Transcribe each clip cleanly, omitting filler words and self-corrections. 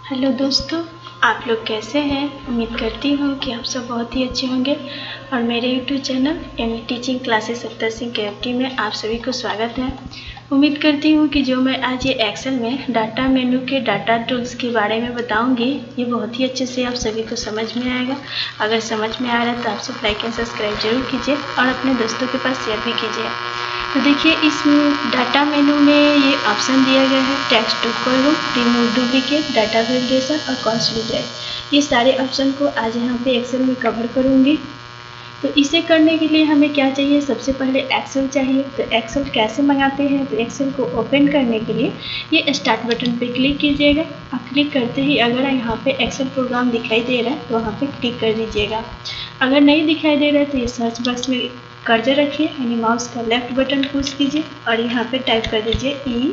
Hello दोस्तों, आप लोग कैसे हैं। उम्मीद करती हूँ कि आप सब बहुत ही अच्छे होंगे और मेरे यूट्यूब चैनल यानी teaching classes Sattar Singh KFT में आप सभी को स्वागत है। उम्मीद करती हूँ कि जो मैं आज ये एक्सेल में डाटा मेनू के डाटा टूल्स के बारे में बताऊँगी ये बहुत ही अच्छे से आप सभी को समझ में आएगा। अगर समझ में आ रहा है तो आप सब लाइक एंड सब्सक्राइब जरूर कीजिए और अपने दोस्तों के पास शेयर भी कीजिए। तो देखिए, इस डाटा मेनू में ये ऑप्शन दिया गया है text to column, remove duplicate, data validation और कंसोलिडेट। ये सारे ऑप्शन को आज यहाँ पे एक्सेल में कवर करूँगी। तो इसे करने के लिए हमें क्या चाहिए, सबसे पहले एक्सेल चाहिए। तो एक्सेल कैसे मंगाते हैं, तो एक्सेल को ओपन करने के लिए ये स्टार्ट बटन पे क्लिक कीजिएगा और क्लिक करते ही अगर यहाँ पे एक्सेल प्रोग्राम दिखाई दे रहा है तो वहाँ पे क्लिक कर दीजिएगा। अगर नहीं दिखाई दे रहा है तो ये सर्च बॉक्स में कर्सर रखिए यानी माउस का लेफ्ट बटन पुश कीजिए और यहाँ पे टाइप कर दीजिए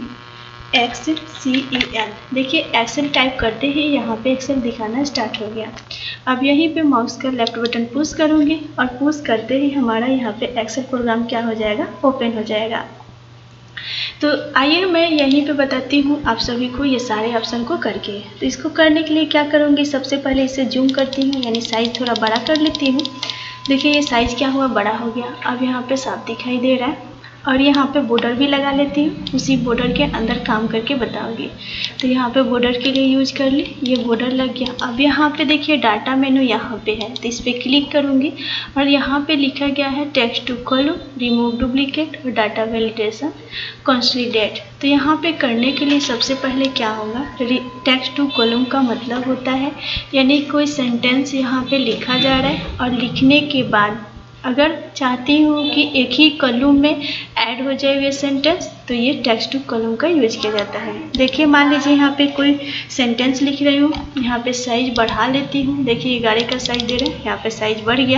EXCEL। देखिए, एक्सेल टाइप करते ही यहाँ पे एक्सेल दिखाना स्टार्ट हो गया। अब यहीं पे माउस का लेफ्ट बटन पुश करूँगी और पुश करते ही हमारा यहाँ पे एक्सेल प्रोग्राम क्या हो जाएगा, ओपन हो जाएगा। तो आइए मैं यहीं पे बताती हूँ आप सभी को ये सारे ऑप्शन को करके। तो इसको करने के लिए क्या करूँगी, सबसे पहले इसे जूम करती हूँ यानी साइज थोड़ा बड़ा कर लेती हूँ। देखिए, ये साइज़ क्या हुआ, बड़ा हो गया। अब यहाँ पे साफ दिखाई दे रहा है और यहाँ पे बॉर्डर भी लगा लेती हूँ। उसी बॉर्डर के अंदर काम करके बताऊँगी। तो यहाँ पे बॉर्डर के लिए यूज कर ली, ये बॉर्डर लग गया। अब यहाँ पे देखिए डाटा मेनू यहाँ पे है, तो इस पर क्लिक करूँगी और यहाँ पे लिखा गया है text to column, remove duplicate और डाटा वैलिडेशन, कंसोलिडेट। तो यहाँ पे करने के लिए सबसे पहले क्या होगा, टेक्स्ट टू कॉलम का मतलब होता है यानी कोई सेंटेंस यहाँ पे लिखा जा रहा है और लिखने के बाद अगर चाहती हूँ कि एक ही कॉलम में ऐड हो जाए ये सेंटेंस, तो ये टेक्स्ट टू कॉलम का यूज किया जाता है। देखिए, मान लीजिए यहाँ पे कोई सेंटेंस लिख रही हूँ, यहाँ पे साइज बढ़ा लेती हूँ। देखिए 11 का साइज दे रहे हैं, यहाँ पे साइज बढ़ गया।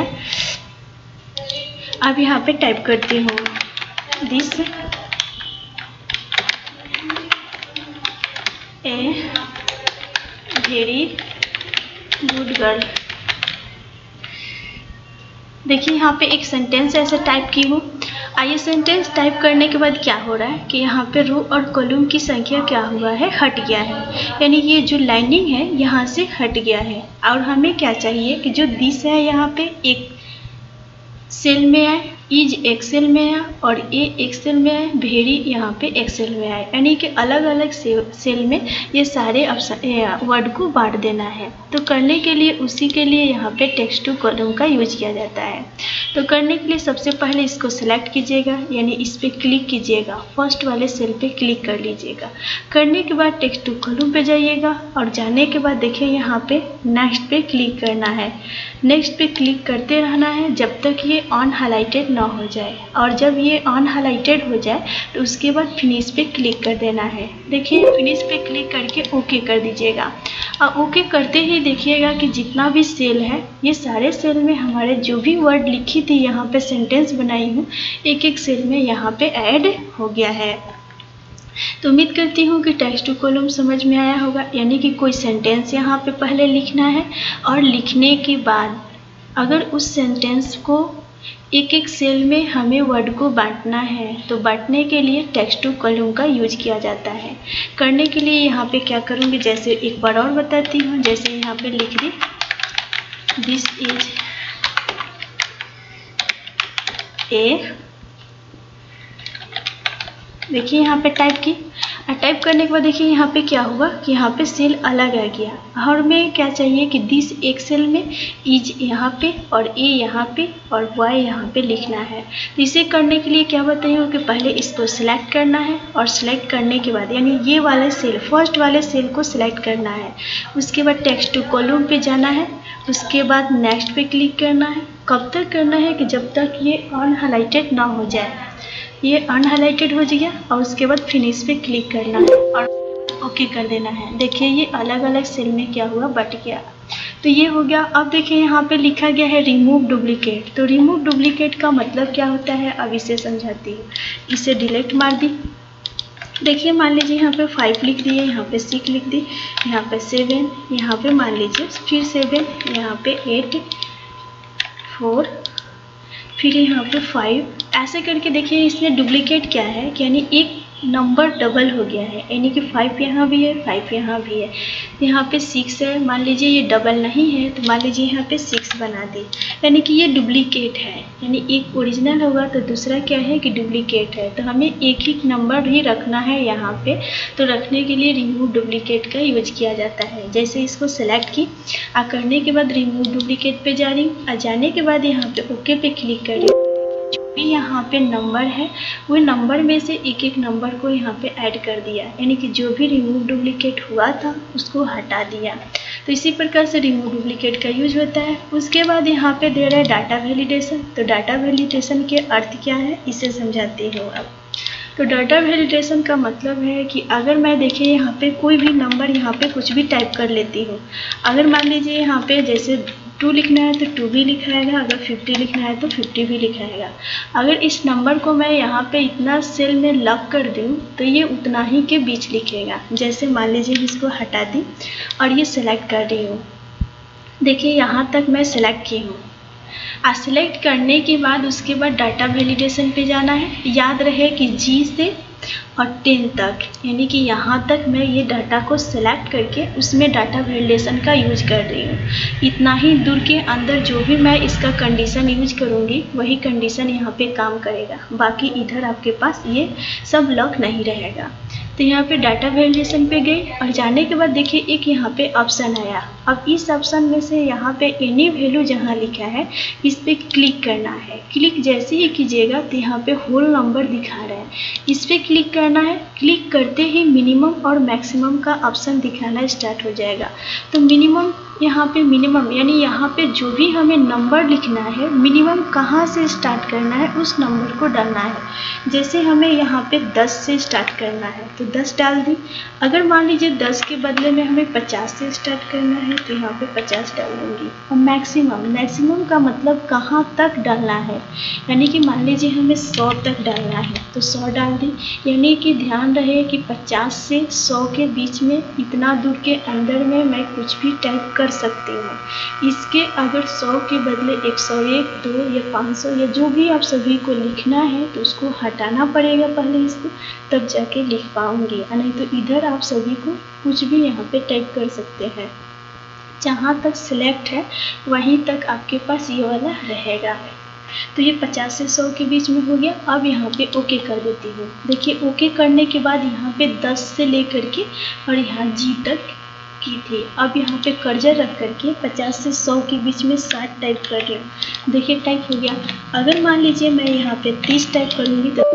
अब यहाँ पे टाइप करती हूँ this a very good girl. देखिए यहाँ पे एक सेंटेंस ऐसे टाइप की हूँ। आइए, सेंटेंस टाइप करने के बाद क्या हो रहा है कि यहाँ पे रो और कॉलम की संख्या क्या हुआ है, हट गया है। यानी ये जो लाइनिंग है यहाँ से हट गया है। और हमें क्या चाहिए कि जो दिस है यहाँ पे एक सेल में आए, इज एक्सेल में आए और ए एक्सेल में आए, भेरी यहाँ पे एक्सेल में आए। यानी कि अलग अलग सेल में ये सारे वर्ड को बांट देना है। तो करने के लिए उसी के लिए यहाँ पे टेक्स्ट टू कॉलम का यूज किया जाता है। तो करने के लिए सबसे पहले इसको सिलेक्ट कीजिएगा यानी इस पर क्लिक कीजिएगा, फर्स्ट वाले सेल पे क्लिक कर लीजिएगा। करने के बाद टेक्स्ट टू कॉलम पे जाइएगा और जाने के बाद देखिए यहाँ पे नेक्स्ट पे क्लिक करना है। नेक्स्ट पे क्लिक करते रहना है जब तक ये ऑन हाईलाइटेड ना हो जाए, और जब ये ऑन हाईलाइटेड हो जाए तो उसके बाद फिनिश पे क्लिक कर देना है। देखिए, फिनिश पे क्लिक करके ओके कर दीजिएगा और ओके करते ही देखिएगा कि जितना भी सेल है ये सारे सेल में हमारे जो भी वर्ड लिखी थी यहाँ पे सेंटेंस बनाई हूँ, एक एक सेल में यहाँ पे ऐड हो गया है। तो उम्मीद करती हूँ कि टेक्स्ट टू कॉलम समझ में आया होगा। यानी कि कोई सेंटेंस यहाँ पे पहले लिखना है और लिखने के बाद अगर उस सेंटेंस को एक एक सेल में हमें वर्ड को बांटना है तो बांटने के लिए टेक्स्ट टू कॉलम का यूज किया जाता है। करने के लिए यहाँ पे क्या करूँगी, जैसे एक बार और बताती हूँ। जैसे यहाँ पे लिख दी दिस इज ए, देखिए यहाँ पे टाइप की और टाइप करने के बाद देखिए यहाँ पे क्या हुआ कि यहाँ पे सेल अलग आ गया। और हमें क्या चाहिए कि दिस एक सेल में, इज यहाँ पे और ए यहाँ पे और वाई यहाँ पे लिखना है। तो इसे करने के लिए क्या बताइए कि पहले इसको सिलेक्ट करना है और सिलेक्ट करने के बाद यानी ये वाले सेल, फर्स्ट वाले सेल को सिलेक्ट करना है। उसके बाद टेक्स्ट टू कॉलम पे जाना है, उसके बाद नेक्स्ट पे क्लिक करना है। कब तक करना है कि जब तक ये ऑन हाईलाइटेड ना हो जाए। ये अनहाइलाइटेड हो गया और उसके बाद फिनिश पे क्लिक करना है और ओके कर देना है। देखिए ये अलग अलग सेल में क्या हुआ, बट गया। तो ये हो गया। अब देखिए यहाँ पे लिखा गया है रिमूव डुप्लीकेट। तो रिमूव डुप्लीकेट का मतलब क्या होता है, अब इसे समझाती हूँ। इसे डिलीट मार दी। देखिए मान लीजिए यहाँ पे 5 लिख दिए, यहाँ पे 6 लिख दी, यहाँ पे 7, यहाँ पे मान लीजिए फिर 7, यहाँ पे 8, 4, फिर यहाँ पे 5। ऐसे करके देखिए इसमें डुप्लीकेट क्या है कि यानी एक नंबर डबल हो गया है, यानी कि 5 यहाँ भी है, 5 यहाँ भी है। यहाँ पे 6 है, मान लीजिए ये डबल नहीं है तो मान लीजिए यहाँ पे 6 बना दी, यानी कि ये डुप्लीकेट है। यानी एक ओरिजिनल होगा तो दूसरा क्या है कि डुप्लीकेट है। तो हमें एक ही नंबर ही रखना है यहाँ पे। तो रखने के लिए रिमूव डुप्लीकेट का यूज किया जाता है। जैसे इसको सेलेक्ट की करने के बाद रिमूव डुप्लीकेट पे जा रही हूँ, जाने के बाद यहाँ पे ओके पे क्लिक कर रही हूँ। यहाँ पे नंबर है वो नंबर में से एक एक नंबर को यहाँ पे ऐड कर दिया, यानी कि जो भी रिमूव डुप्लीकेट हुआ था उसको हटा दिया। तो इसी प्रकार से रिमूव डुप्लीकेट का यूज होता है। उसके बाद यहाँ पे दे रहा है डाटा वैलिडेशन। तो डाटा वैलिडेशन के अर्थ क्या है इसे समझाती हूँ अब। तो डाटा वैलिडेशन का मतलब है कि अगर मैं देखिए यहाँ पे कोई भी नंबर यहाँ पे कुछ भी टाइप कर लेती हूँ। अगर मान लीजिए यहाँ पे जैसे 2 लिखना है तो 2 भी लिखाएगा, अगर 50 लिखना है तो 50 भी लिखाएगा। अगर इस नंबर को मैं यहाँ पे इतना सेल में लॉक कर दूँ तो ये उतना ही के बीच लिखेगा। जैसे मान लीजिए इसको हटा दी और ये सिलेक्ट कर रही हूँ, देखिए यहाँ तक मैं सिलेक्ट की हूँ। सिलेक्ट करने के बाद उसके बाद डाटा वैलिडेशन पे जाना है। याद रहे कि G से और 10 तक, यानी कि यहाँ तक मैं ये डाटा को सिलेक्ट करके उसमें डाटा वैलिडेशन का यूज कर रही हूँ। इतना ही दूर के अंदर जो भी मैं इसका कंडीशन यूज करूँगी वही कंडीशन यहाँ पे काम करेगा। बाकी इधर आपके पास ये सब लॉक नहीं रहेगा। तो यहाँ पे डाटा वैलिडेशन पे गए और जाने के बाद देखिए एक यहाँ पे ऑप्शन आया। अब इस ऑप्शन में से यहाँ पे एनी वैल्यू जहाँ लिखा है इस पे क्लिक करना है। क्लिक जैसे ही कीजिएगा तो यहाँ पे होल नंबर दिखा रहा है, इस पे क्लिक करना है। क्लिक करते ही मिनिमम और मैक्सिमम का ऑप्शन दिखाना स्टार्ट हो जाएगा। तो मिनिमम यहाँ पे मिनिमम यानी यहाँ पे जो भी हमें नंबर लिखना है मिनिमम कहाँ से स्टार्ट करना है उस नंबर को डालना है। जैसे हमें यहाँ पे 10 से स्टार्ट करना है तो 10 डाल दी। अगर मान लीजिए 10 के बदले में हमें 50 से स्टार्ट करना है तो यहाँ पे 50 डाल दूँगी। और मैक्सिमम का मतलब कहाँ तक डालना है, यानी कि मान लीजिए हमें 100 तक डालना है तो 100 डाल दी। यानी कि ध्यान रहे कि 50 से 100 के बीच में इतना दूर के अंदर में मैं कुछ भी टाइप कर सकती हूँ। इसके अगर 100 के बदले 101, 2 या 500 या जो भी आप सभी को लिखना है तो उसको हटाना पड़ेगा पहले इसको, तब जाके लिख पाऊँगी। नहीं तो इधर आप सभी को कुछ भी यहाँ पे टाइप कर सकते हैं। जहाँ तक सिलेक्ट है वहीं तक आपके पास ये वाला रहेगा। तो ये 50 से 100 के बीच में हो गया। अब यहाँ पे ओके कर देती हूँ। देखिए ओके करने के बाद यहाँ पे 10 से लेकर के और यहाँ G तक की थी। अब यहाँ पे कर्जर रख करके 50 से 100 के बीच में 60 टाइप कर रही हूँ। देखिए टाइप हो गया। अगर मान लीजिए मैं यहाँ पे 30 टाइप करूँगी तो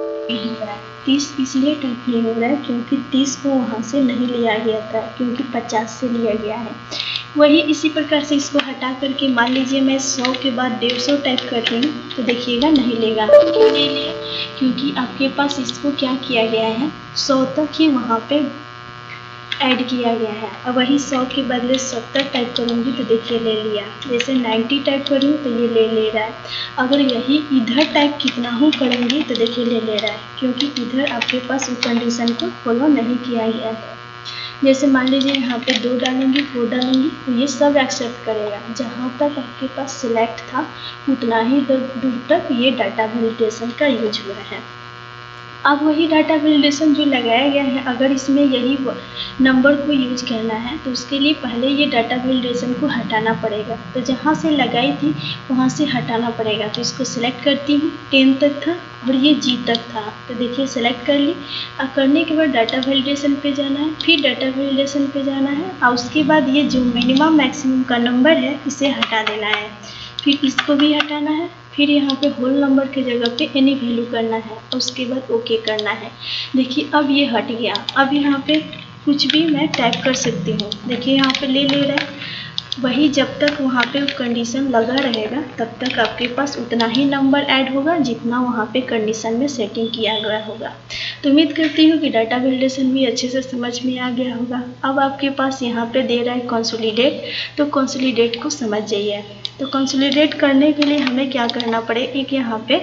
30 इसलिए टाइप नहीं हो रहा है क्योंकि 30 को वहाँ से नहीं लिया गया था, क्योंकि 50 से लिया गया है। वही इसी प्रकार से इसको हटा करके मान लीजिए मैं 100 के बाद 150 टाइप कर रही हूँ तो देखिएगा नहीं लेगा। क्यों नहीं लिया? क्योंकि आपके पास इसको क्या किया गया है 100 तक ही वहाँ पे ऐड किया गया है। अब वही 100 के बदले 70 टाइप करूँगी तो देखिए ले लिया। जैसे 90 टाइप करूँ तो ये ले रहा है। अगर यही इधर टाइप कितना हूँ करूँगी तो देखिए ले रहा है, क्योंकि इधर आपके पास उस कंडीशन को फॉलो नहीं किया गया है। जैसे मान लीजिए यहाँ पे 2 डालूंगी 4 डालूंगी तो ये सब एक्सेप्ट करेगा। जहाँ तक आपके पास सिलेक्ट था उतना ही दूर तक ये डाटा वैलिडेशन का यूज हुआ है। अब वही डाटा वैलिडेशन जो लगाया गया है, अगर इसमें यही नंबर को यूज करना है तो उसके लिए पहले ये डाटा वैलिडेशन को हटाना पड़ेगा। तो जहाँ से लगाई थी वहाँ से हटाना पड़ेगा। तो इसको सिलेक्ट करती हूँ, 10 तक था और ये G तक था। तो देखिए सिलेक्ट कर ली। अब करने के बाद डाटा वैलिडेशन पे जाना है, फिर डाटा वैलिडेशन पे जाना है और उसके बाद ये जो मिनिमम मैक्सिमम का नंबर है इसे हटा देना है। फिर इसको भी हटाना है। फिर यहाँ पे होल नंबर की जगह पे एनी वैल्यू करना है और उसके बाद ओके करना है। देखिए अब ये हट गया। अब यहाँ पे कुछ भी मैं टाइप कर सकती हूँ। देखिए यहाँ पे ले रहा है। वही जब तक वहाँ पे कंडीशन लगा रहेगा तब तक आपके पास उतना ही नंबर ऐड होगा जितना वहाँ पे कंडीशन में सेटिंग किया गया होगा। तो उम्मीद करती हूँ कि डाटा वैलिडेशन भी अच्छे से समझ में आ गया होगा। अब आपके पास यहाँ पे दे रहा है कंसोलिडेट, तो कंसोलिडेट को समझ जाइए। तो कंसोलिडेट करने के लिए हमें क्या करना पड़े, एक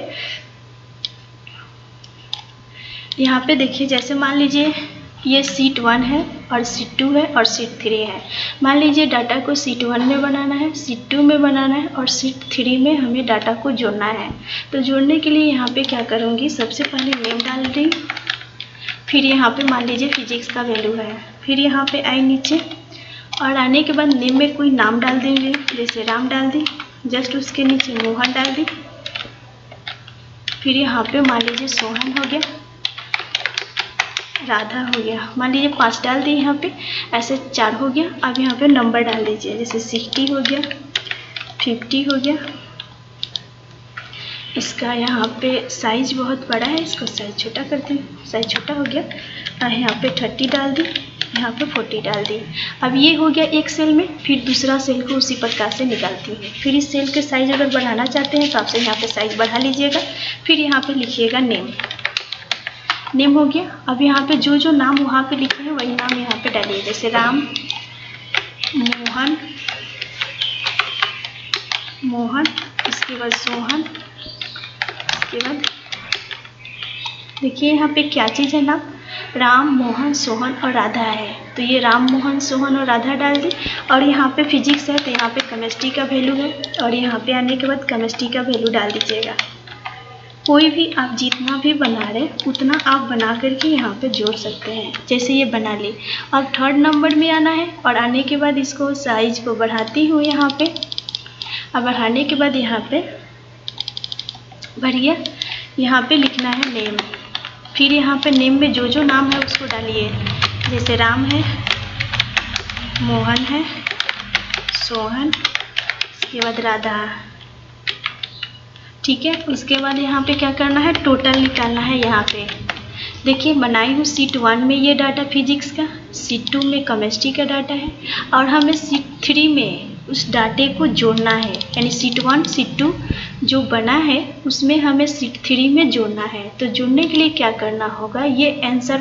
यहाँ पे देखिए जैसे मान लीजिए ये शीट 1 है और शीट 2 है और शीट 3 है। मान लीजिए डाटा को शीट 1 में बनाना है, शीट 2 में बनाना है और शीट 3 में हमें डाटा को जोड़ना है। तो जोड़ने के लिए यहाँ पे क्या करूँगी, सबसे पहले नेम डाल रही फिर यहाँ पे मान लीजिए फिजिक्स का वैल्यू है। फिर यहाँ पे आए नीचे और आने के बाद नेम में कोई नाम डाल देंगे, जैसे राम डाल दी, जस्ट उसके नीचे मोहन डाल दी। फिर यहाँ पे मान लीजिए सोहन हो गया, राधा हो गया, मान लीजिए 5 डाल दिए यहाँ पे, ऐसे 4 हो गया। अब यहाँ पे नंबर डाल दीजिए, जैसे 60 हो गया, 50 हो गया। इसका यहाँ पे साइज बहुत बड़ा है, इसको साइज छोटा कर दें, साइज छोटा हो गया। और यहाँ पे 30 डाल दी, यहाँ पे 40 डाल दी। अब ये हो गया एक सेल में। फिर दूसरा सेल को उसी प्रकार से निकालती हूँ। फिर इस सेल के साइज अगर बढ़ाना चाहते हैं तो आपसे यहाँ पे साइज बढ़ा लीजिएगा। फिर यहाँ पे लिखिएगा नेम, नेम हो गया। अब यहाँ पे जो जो नाम वहाँ पे लिखे हैं वही नाम यहाँ पे डालिए, जैसे राम, मोहन, मोहन, इसके बाद सोहन, इसके बाद देखिए यहाँ पे क्या चीज़ है नाम, राम, मोहन, सोहन और राधा है। तो ये राम, मोहन, सोहन और राधा डाल दी। और यहाँ पे फिजिक्स है तो यहाँ पे केमिस्ट्री का वैल्यू है, और यहाँ पे आने के बाद केमिस्ट्री का वैल्यू डाल दीजिएगा। कोई भी आप जितना भी बना रहे उतना आप बना करके यहाँ पे जोड़ सकते हैं। जैसे ये बना ली। अब 3rd नंबर में आना है और आने के बाद इसको साइज को बढ़ाती हूँ यहाँ पे। अब बढ़ाने के बाद यहाँ पे भरिए, यहाँ पे लिखना है नेम। फिर यहाँ पे नेम में जो जो नाम है उसको डालिए, जैसे राम है, मोहन है, सोहन, इसके बाद राधा, ठीक है। उसके बाद यहाँ पे क्या करना है, टोटल निकालना है। यहाँ पे देखिए बनाई हूँ शीट 1 में ये डाटा फिजिक्स का, शीट 2 में केमिस्ट्री का डाटा है, और हमें शीट 3 में उस डाटे को जोड़ना है। यानी शीट 1, शीट 2 जो बना है उसमें हमें शीट 3 में जोड़ना है। तो जोड़ने के लिए क्या करना होगा, ये आंसर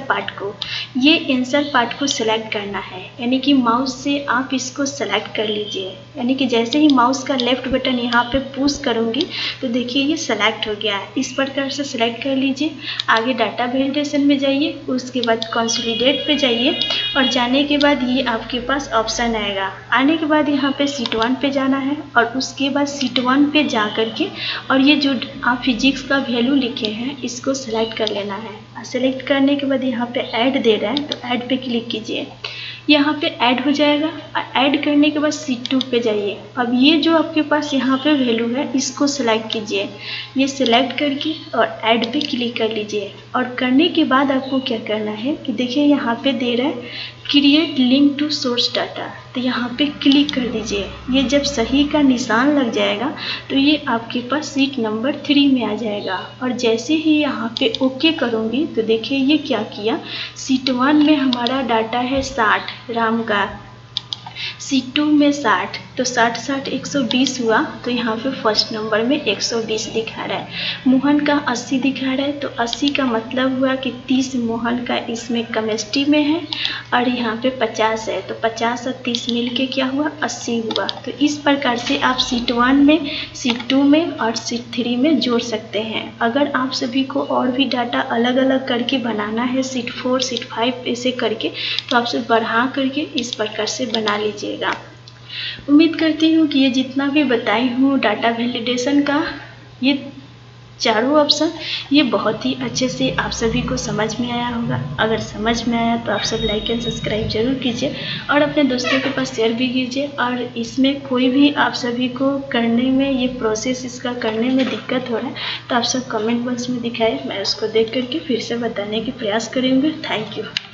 पार्ट को सेलेक्ट करना है। यानी कि माउस से आप इसको सेलेक्ट कर लीजिए। यानी कि जैसे ही माउस का लेफ्ट बटन यहाँ पे पुश करूँगी तो देखिए ये सेलेक्ट हो गया है। इस प्रकार से सेलेक्ट कर लीजिए। आगे डाटा वैलिडेशन में जाइए, उसके बाद कंसोलिडेट पे जाइए, और जाने के बाद ये आपके पास ऑप्शन आएगा। आने के बाद यहाँ पे शीट 1 पे जाना है, और उसके बाद शीट 1 पे जा करके और ये जो आप फिजिक्स का वैल्यू लिखे हैं इसको सेलेक्ट कर लेना है। सेलेक्ट करने के बाद यहाँ पे ऐड दे रहा है तो ऐड पे क्लिक कीजिए, यहाँ पे ऐड हो जाएगा। ऐड करने के बाद शीट 2 पे जाइए। अब ये जो आपके पास यहाँ पे वैल्यू है इसको सेलेक्ट कीजिए, ये सेलेक्ट करके और ऐड पे क्लिक कर लीजिए। और करने के बाद आपको क्या करना है कि देखिए यहाँ पे दे रहा है create link to source data, तो यहाँ पे क्लिक कर दीजिए। ये जब सही का निशान लग जाएगा तो ये आपके पास शीट नंबर 3 में आ जाएगा। और जैसे ही यहाँ पे ओके करूँगी तो देखिए ये क्या किया, शीट 1 में हमारा डाटा है 60 राम का, शीट 2 में 60, तो 60 60 120 हुआ। तो यहाँ पे फर्स्ट नंबर में 120 दिखा रहा है। मोहन का 80 दिखा रहा है, तो 80 का मतलब हुआ कि 30 मोहन का इसमें केमिस्ट्री में है, और यहाँ पे 50 है, तो 50 और 30 मिल के क्या हुआ 80 हुआ। तो इस प्रकार से आप शीट 1 में, शीट 2 में और शीट 3 में जोड़ सकते हैं। अगर आप सभी को और भी डाटा अलग अलग करके बनाना है, शीट 4 शीट 5 ऐसे करके, तो आपसे बढ़ा करके इस प्रकार से बना लीजिएगा। उम्मीद करती हूँ कि ये जितना भी बताई हूँ डाटा वैलिडेशन का, ये चारों ऑप्शन ये बहुत ही अच्छे से आप सभी को समझ में आया होगा। अगर समझ में आया तो आप सब लाइक एंड सब्सक्राइब जरूर कीजिए, और अपने दोस्तों के पास शेयर भी कीजिए। और इसमें कोई भी आप सभी को करने में, ये प्रोसेस इसका करने में दिक्कत हो रहा है तो आप सब कमेंट बॉक्स में दिखाएं, मैं उसको देख करके फिर से बताने की प्रयास करूँगी। Thank you.